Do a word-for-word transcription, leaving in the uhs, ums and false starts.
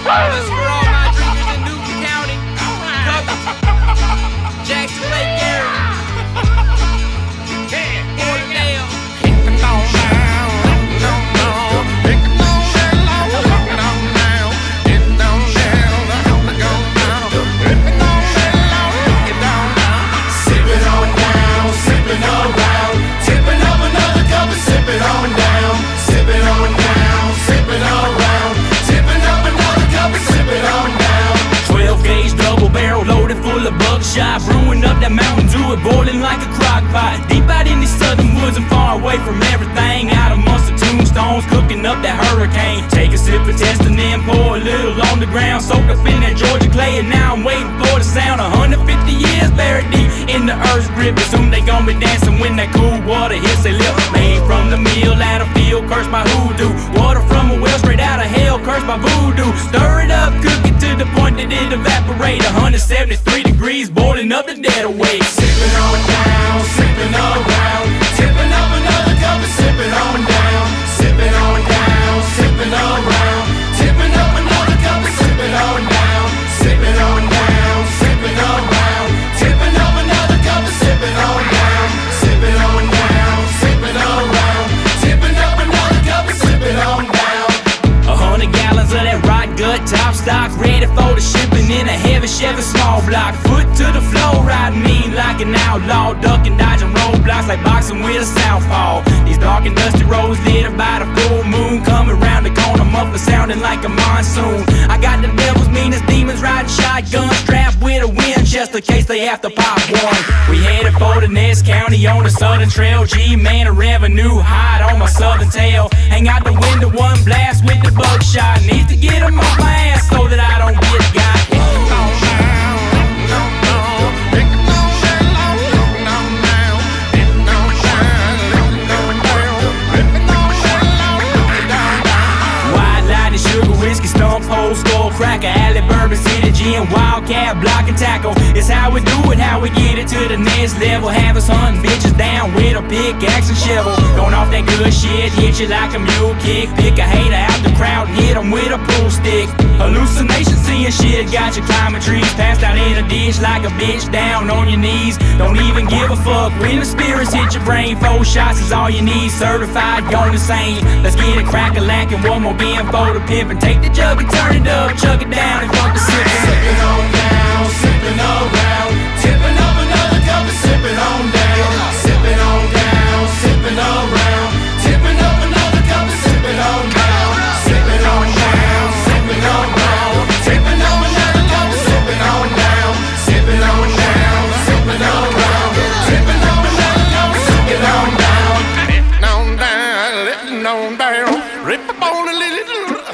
That's for all my dreamers in Newton County, Covington, Jackson Lake area, Porterdale. Sipping on down, sipping around, tipping up another cup and sipping on down, sipping on down, sipping around, tipping up another cup and sipping on down. twelve gauge double barrel loaded full of buckshot, brewing up that Mountain Dew, it boiling like a crock pot. Deep out in these southern woods and far away from everything, out amongst the tombstones, cooking up that hurricane. Take a sip of test and then pour a little on the ground, soaked up in that Georgia clay, and now I'm waiting for the sound. one hundred fifty years buried deep in the earth's grip, and soon they gon' be dancing when that cool water hits their lip. Made from the mill out of field, cursed by hoodoo. Water from a well straight out of hell, cursed by voodoo. Stir it up, cook it to the point that it evaporate. one hundred seventy-three degrees, boiling up the dead away. Sipping on down, sipping around, tipping up another cup and sipping on down, sipping on down, sipping around, tipping up another cup and sipping on down, sipping on down, sipping around, tipping up another cup and sipping on down, sipping on down, sipping around, tipping up another cup and sipping on down. A hundred gallons of that rot gut top stock, ready for the shipping in a heavy Chevy small block. Foot to the floor, riding mean like an outlaw, ducking, dodging roadblocks like boxing with a southpaw. These dark and dusty roads lit by the full moon, coming round the corner, muffler sounding like a monsoon. I got the devil's meanest demons riding shotgun, strapped with a Winchester in case they have to pop one. We headed for the next county on the southern trail. G-man, a revenue hot on my southern tail. Hang out the window, one blast with the buckshot. Need to get them off my ass so that I don't get got. Whiskey, Stone Pole, Skull Cracker, Alley, Bourbon City, Gin, Wildcat, Block and Tackle. It's how we do it, how we get it to the next level. Have us hunting bitches down with a pickaxe and shovel. Going off that good shit, hit you like a mule kick. Pick a hater out the crowd and hit them with a pool stick. Hallucination, seeing shit, got you climbing trees. Passed out in a ditch like a bitch down on your knees. Don't even give a fuck when the spirits hit your brain. Four shots is all you need, certified, gone insane. Let's get it crack-a-lackin', one more being for the pimp. And take the jug and turn it up, chug it down and fuck the sippin'. Sipping on down, sipping around, tipping up another cup and sipping on down, sipping on down, sipping around, tipping up another cup and sipping on down, sipping on down, sipping around, tipping up another cup and sipping on down, sipping on down, sipping around, tipping up another cup and sipping on down. Letting on down, letting on down, rip up on a little